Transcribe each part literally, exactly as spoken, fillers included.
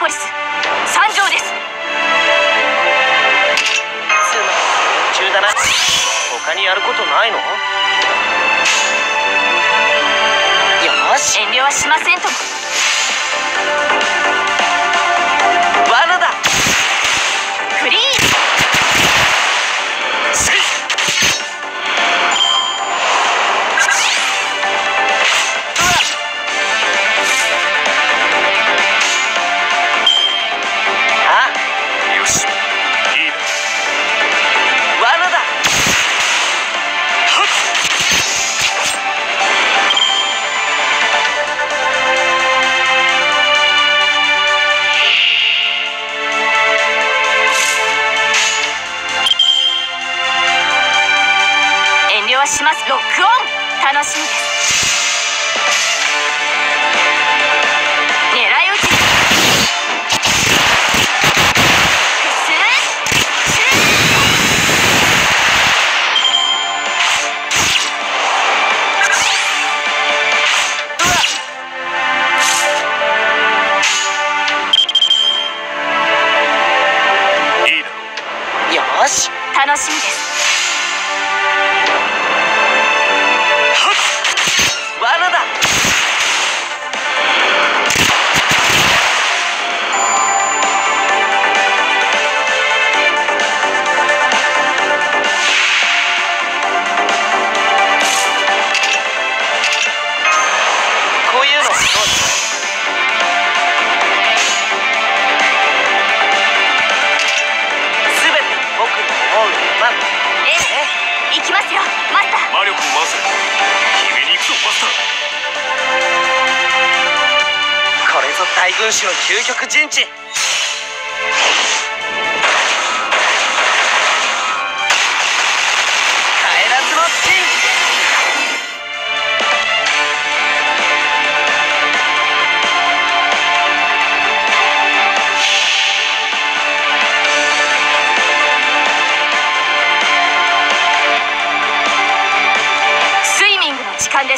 ポリス参上です。 つまり中だな。他にやることないの？よし、 遠慮はしませんとも。 罠だ。 フリーせい。あ、 よし、いいな。 罠だ。 遠慮はします。ロックオン。楽しみです。狙い撃ち。スーシュいいだろう。 よし、 楽しみです。 罠だ。こういうのどう？すべて僕の思うまま。 ええ、行きますよマスター。 魔力を回せ。決めに行くぞマスター。 これぞ大軍師の究極陣地。帰らずの陣。 スイミングの時間です。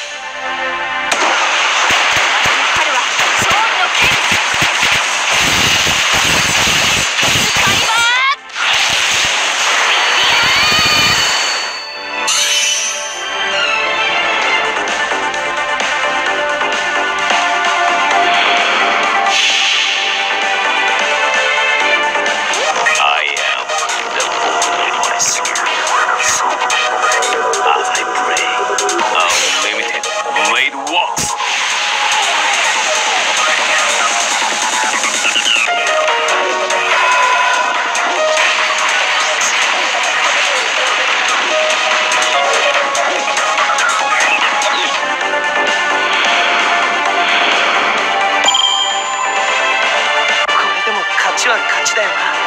彼は勝利の剣。使います。 I am the Holy West. I pray. Unlimited blade walks. これでも勝ちは勝ちだよな。